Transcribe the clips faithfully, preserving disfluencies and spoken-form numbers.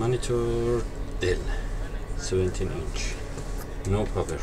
monitor Dell seventeen inch, no power.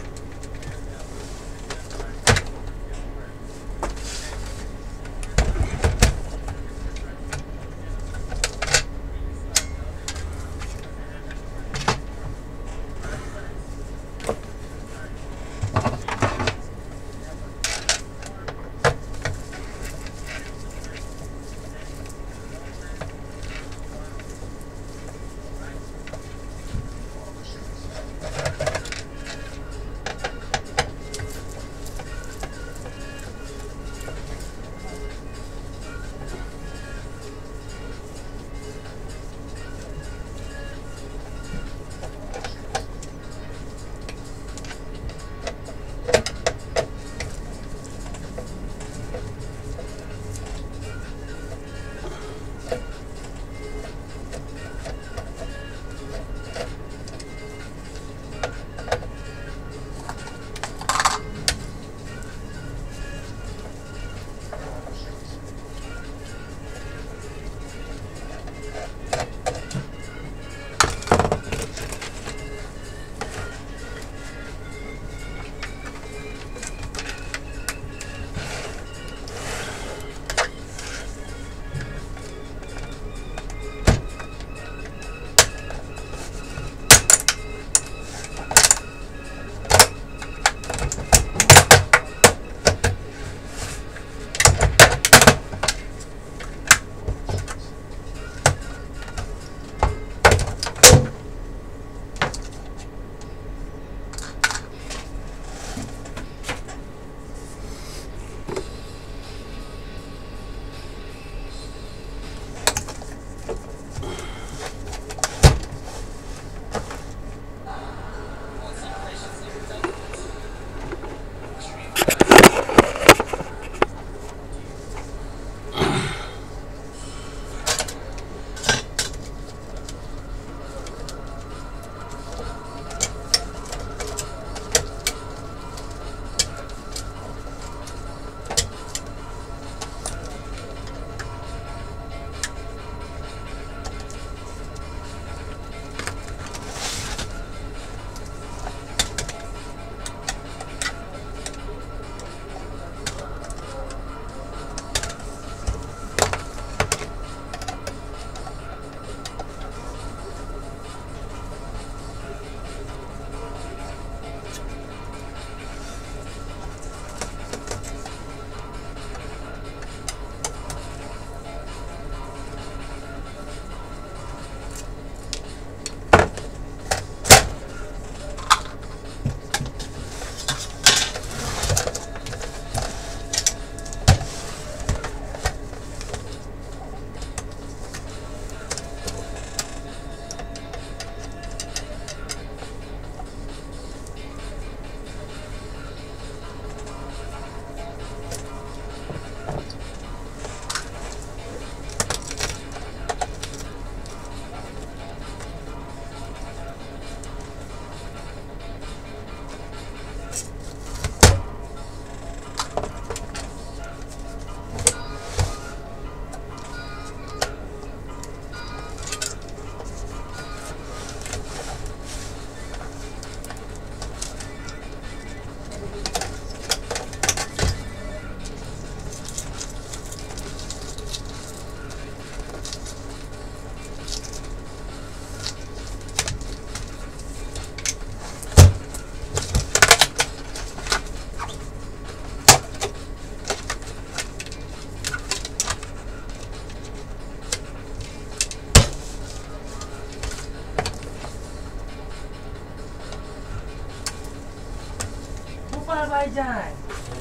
Dyan.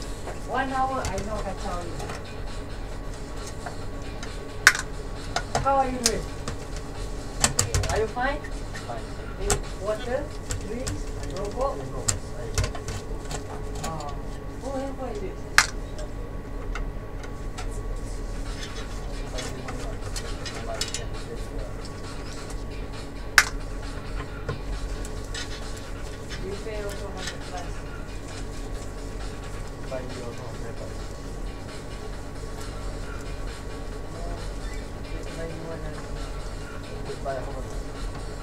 One hour, I know kacau you. How are you doing? Are you fine? Fine. Any water, drinks, robot? Oh, oh, yeah, what is it? You pay also one hundred plus. Five euros on paper. Buy one and Buy a whole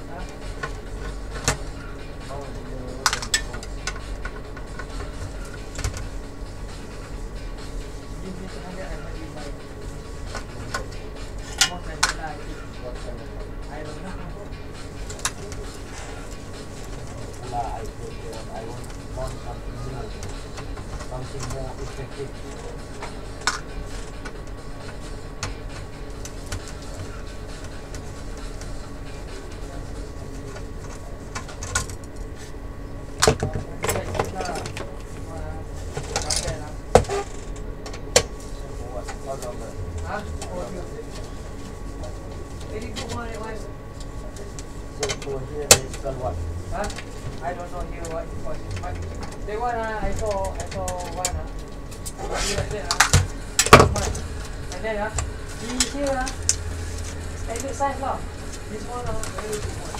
something more effective. Huh? Very good one, it was. So for here is called what? Huh? I don't know here what it was. But the one uh, I saw, I saw one. Uh, like that, uh, and then uh, this here, uh, standard size lah. This one uh, very good one.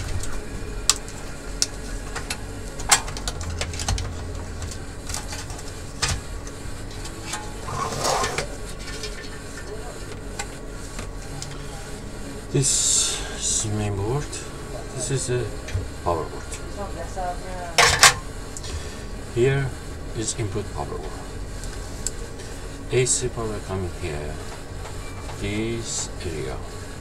This is main board. This is a power board. Here is input power board. A C power coming here. This area,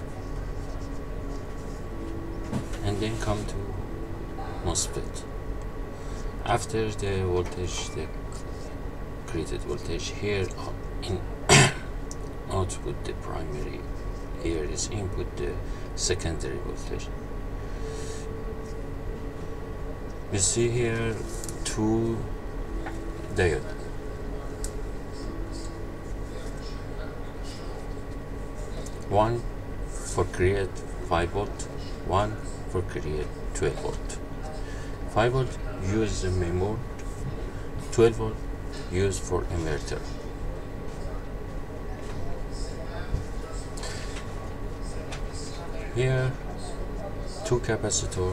and then come to MOSFET. After the voltage, the created voltage here in output the primary. Here is input the secondary voltage. We see here two diodes. One for create five volt, one for create twelve volt. five volt use the main board, twelve volt used for inverter. Here, two capacitor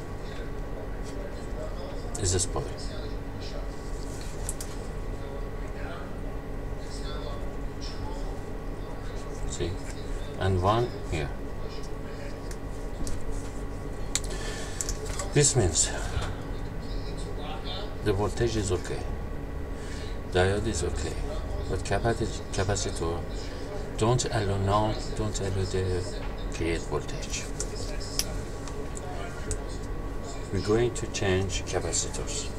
is a spoil. See, and one here. This means the voltage is okay, diode is okay, but capacitor don't allow now, don't allow the create voltage. We're going to change capacitors.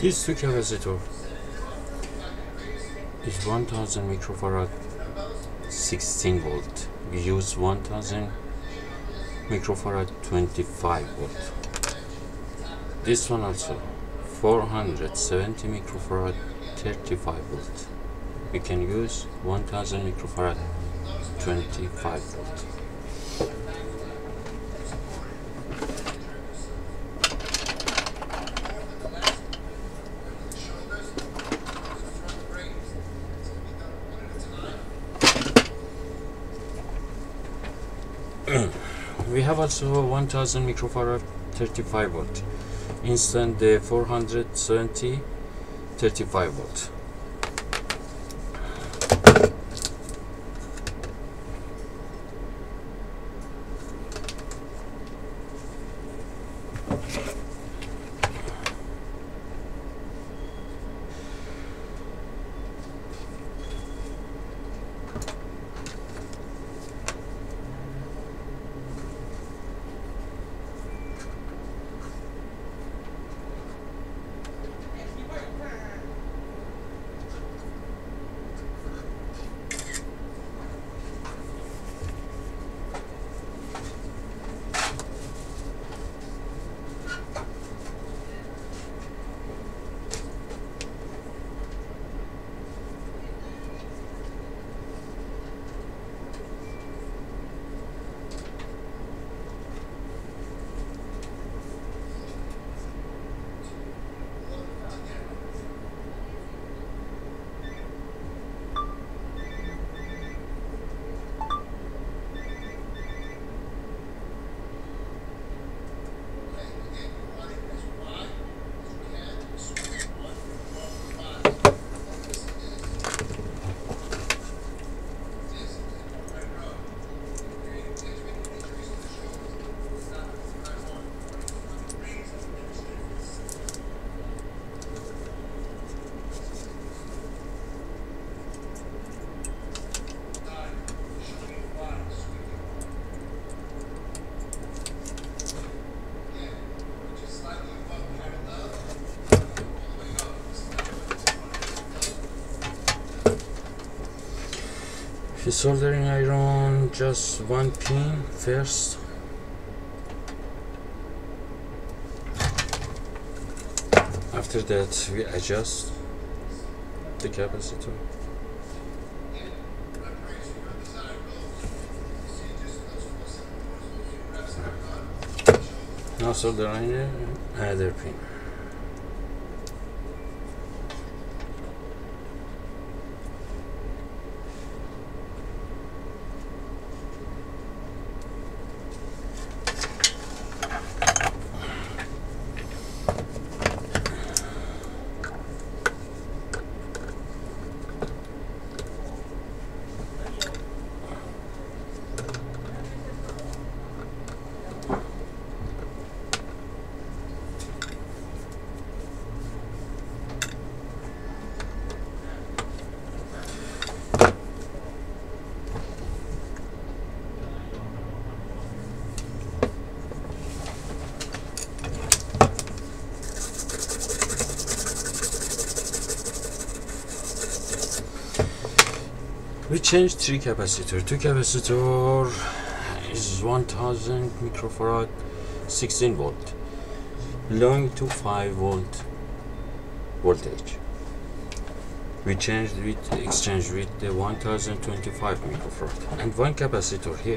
This two capacitor is one thousand microfarad, sixteen volt. We use one thousand microfarad, twenty-five volt. This one also four hundred seventy microfarad, thirty-five volt. We can use one thousand microfarad, twenty-five volt. We have also one thousand microfarad, thirty-five volt. Instant the four hundred seventy, thirty-five volt. Soldering iron, just one pin first. After that we adjust the capacitor. Now soldering another pin. We changed three capacitor. Two capacitor is one thousand microfarad, sixteen volt, belonging to five volt voltage. We changed with exchange with the one thousand twenty-five microfarad, and one capacitor here,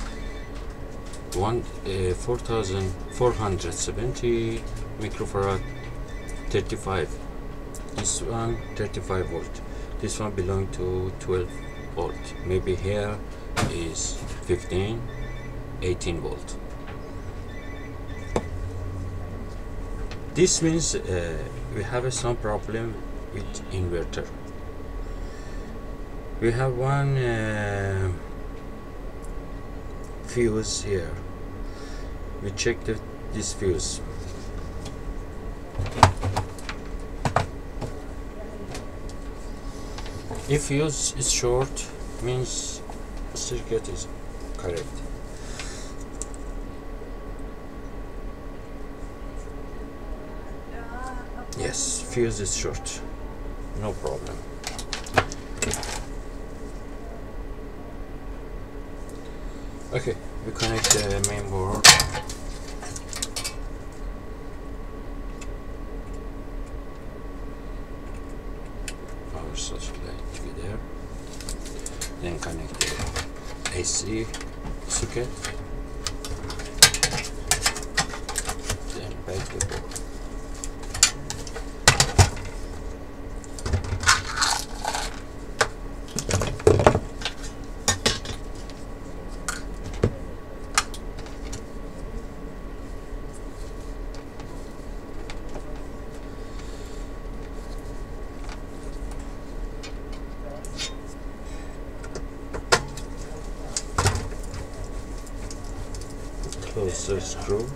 one uh, four thousand four hundred seventy microfarad, thirty-five. This one thirty-five volt. This one belong to twelve volt. Maybe here is fifteen, eighteen volt. This means uh, we have uh, some problem with inverter. We have one uh, fuse here. We check the, this fuse. If fuse is short, means circuit is correct. Yes, fuse is short, no problem. Okay, we connect the main board. Power source light to be there. Then connect the A C socket. Then back the board. Close the screw.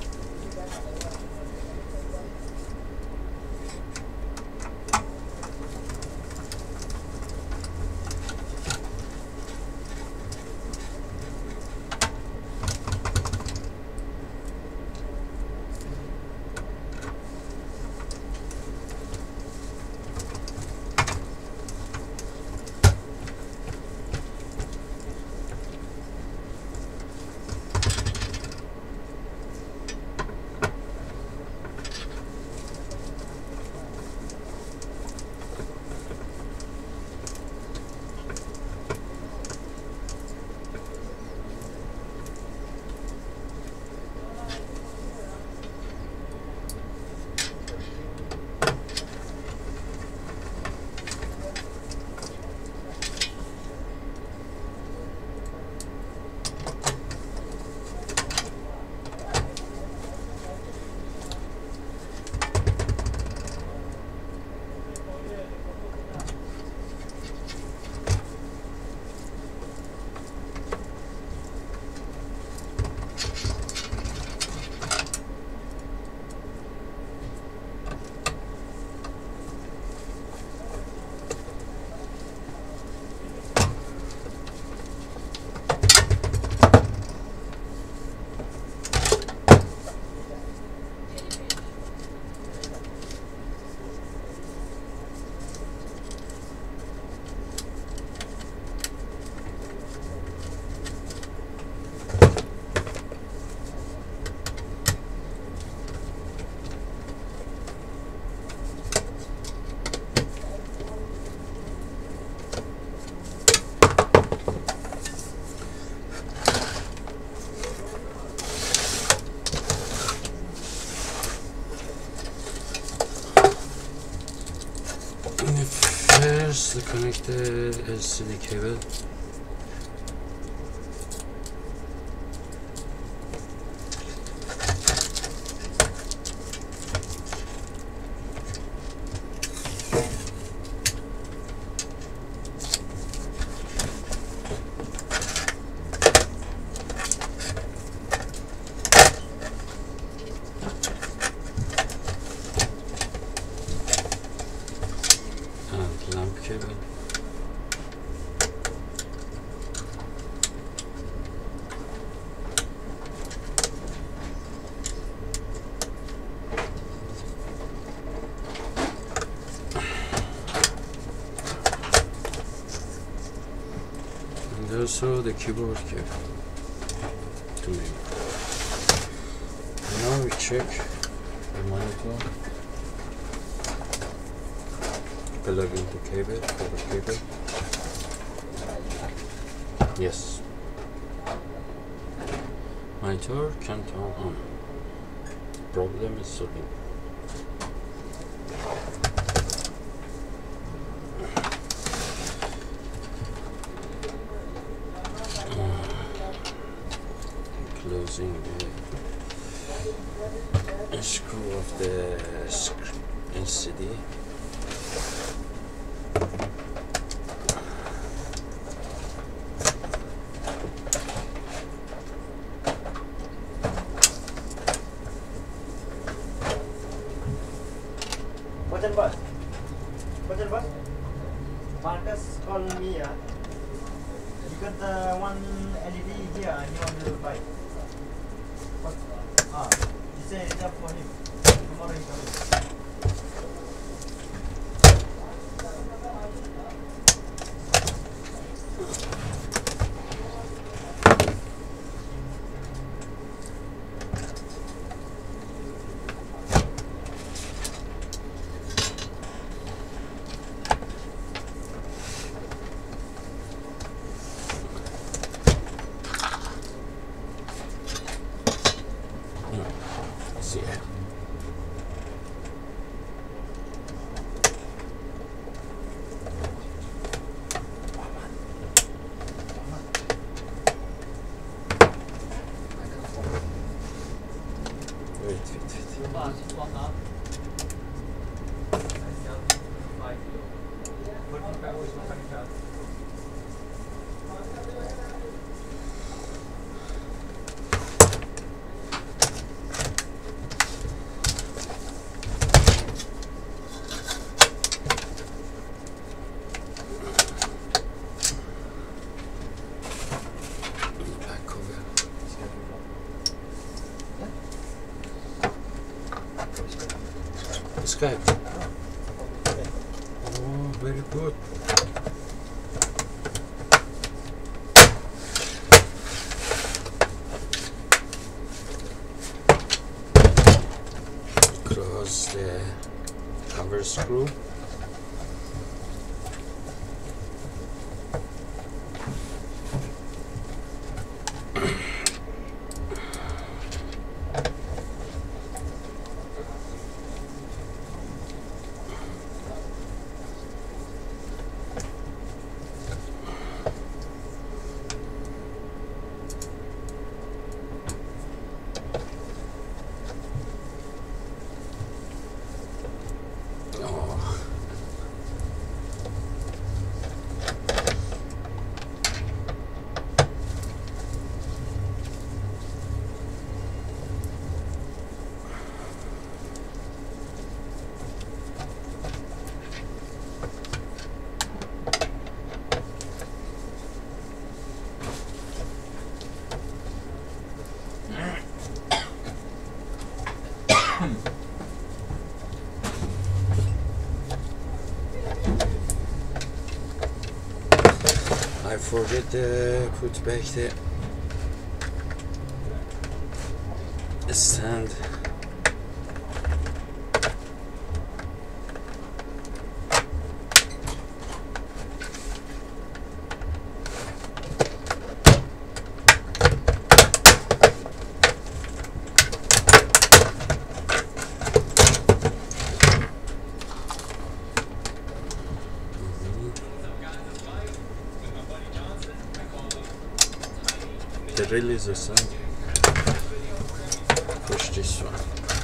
First, connect the L C D cable. Lamp cable. And also the keyboard cable to me. Now we check the monitor. Plug into cable, cover cable. Yes. Monitor can turn on. Problem is solving. Closing the screw of the L C D. Button bus. Button bus. Marcus called me. Uh, you got the one L E D here and you want to buy. What? Ah, he said it's up for him. Tomorrow he comes. Skype. Oh, very good. Close the cover screw. I forget to put back the stand. The release is on. Push this one.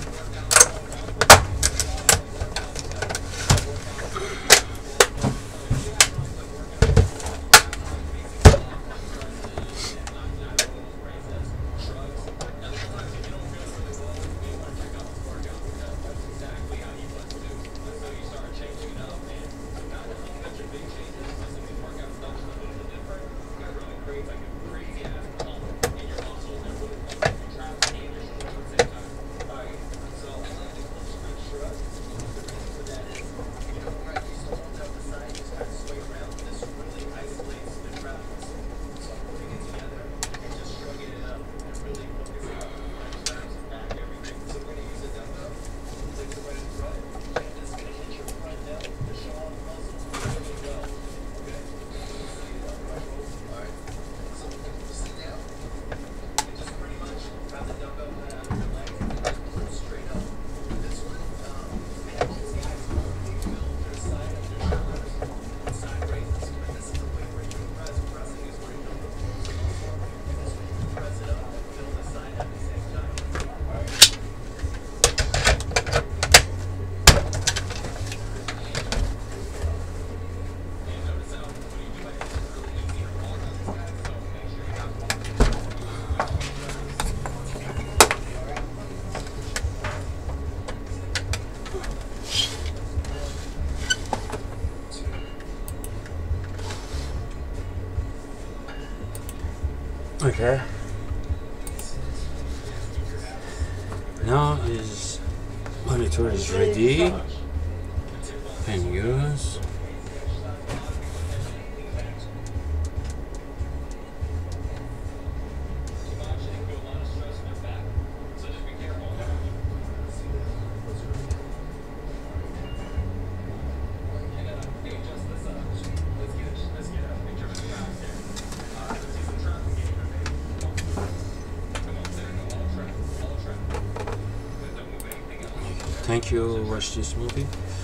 Okay. Now his monitor is ready. Can use. Thank you. Watch this movie.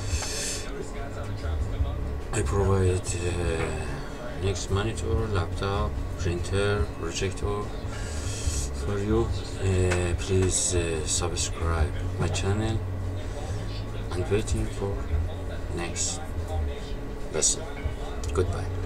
I provide uh, next monitor, laptop, printer, projector for you. Uh, please uh, subscribe my channel. and waiting for next lesson. Goodbye.